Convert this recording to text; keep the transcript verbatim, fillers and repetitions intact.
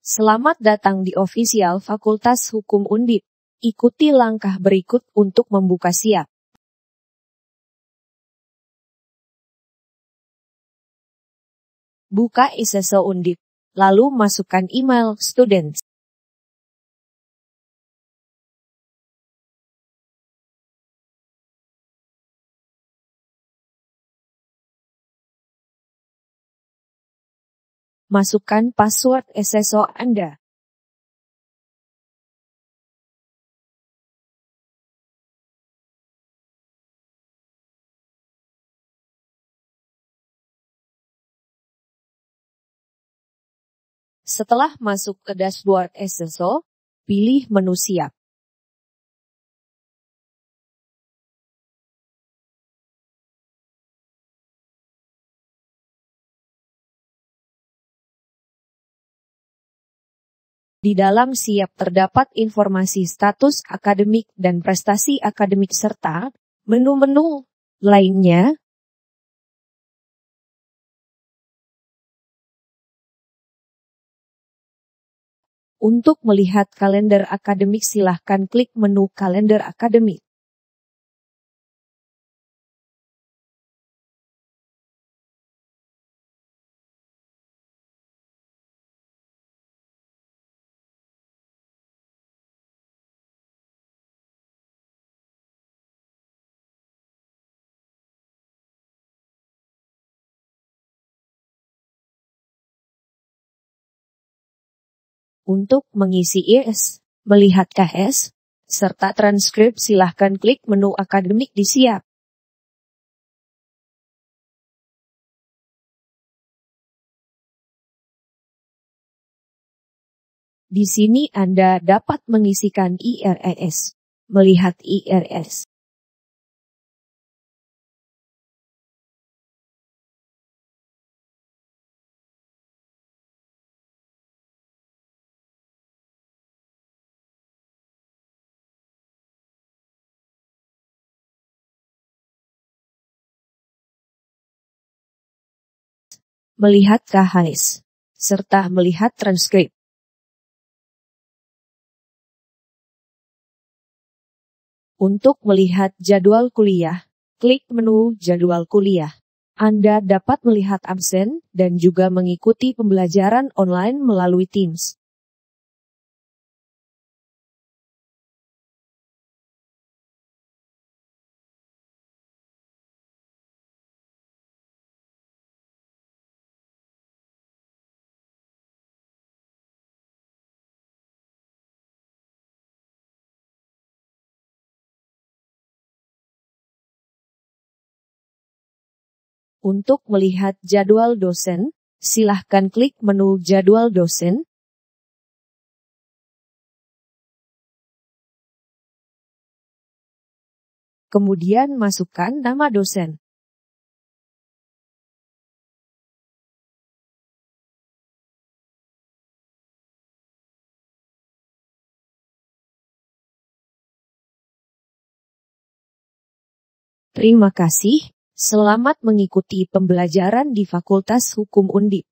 Selamat datang di official Fakultas Hukum Undip. Ikuti langkah berikut untuk membuka siap. Buka I S S O Undip, lalu masukkan email students. Masukkan password S S O Anda. Setelah masuk ke dashboard S S O, pilih menu siap. Di dalam siap terdapat informasi status akademik dan prestasi akademik serta menu-menu lainnya. Untuk melihat kalender akademik silahkan klik menu kalender akademik. Untuk mengisi I S, melihat K S, serta transkrip silahkan klik menu akademik di siap. Di sini Anda dapat mengisikan I R S, melihat I R S. Melihat K H S, serta melihat transkrip. Untuk melihat jadwal kuliah, klik menu jadwal kuliah. Anda dapat melihat absen dan juga mengikuti pembelajaran online melalui Teams. Untuk melihat jadwal dosen, silahkan klik menu jadwal dosen. Kemudian masukkan nama dosen. Terima kasih. Selamat mengikuti pembelajaran di Fakultas Hukum Undip.